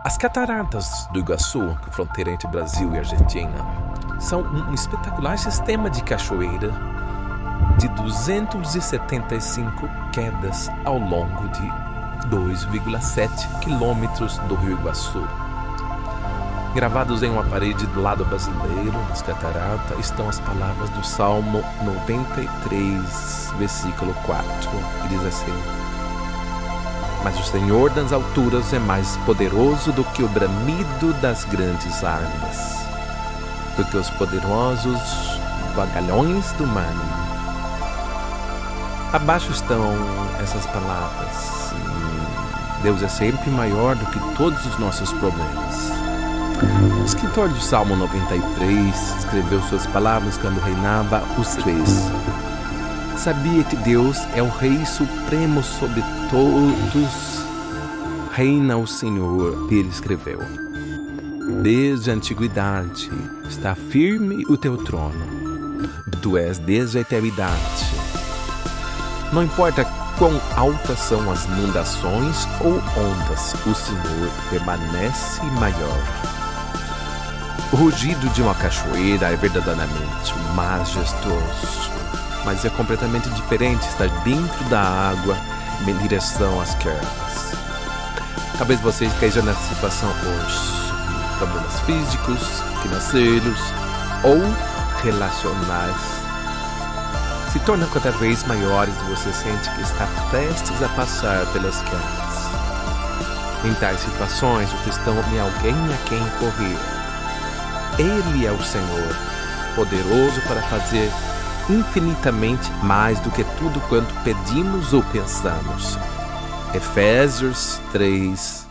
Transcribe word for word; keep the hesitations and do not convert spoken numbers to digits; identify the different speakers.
Speaker 1: As cataratas do Iguaçu, que é fronteira entre Brasil e Argentina, são um espetacular sistema de cachoeira de duzentas e setenta e cinco quedas ao longo de dois vírgula sete quilômetros do Rio Iguaçu. Gravados em uma parede do lado brasileiro, nas cataratas, estão as palavras do Salmo noventa e três, versículo quatro, que diz assim: Mas o Senhor das alturas é mais poderoso do que o bramido das grandes armas, do que os poderosos vagalhões do mar. Abaixo estão essas palavras: Deus é sempre maior do que todos os nossos problemas. O escritor do Salmo noventa e três escreveu suas palavras quando reinava os três. Sabia que Deus é o Rei Supremo sobre todos. Reina o Senhor, ele escreveu. Desde a antiguidade está firme o teu trono. Tu és desde a eternidade. Não importa quão altas são as inundações ou ondas, o Senhor permanece maior. O rugido de uma cachoeira é verdadeiramente majestoso, mas é completamente diferente estar dentro da água em direção às quedas. Talvez você esteja nessa situação hoje. Problemas físicos, financeiros ou relacionais se tornam cada vez maiores e você sente que está prestes a passar pelas quedas. Em tais situações, o cristão é alguém a quem correr. Ele é o Senhor, poderoso para fazer infinitamente mais do que tudo quanto pedimos ou pensamos. Efésios três,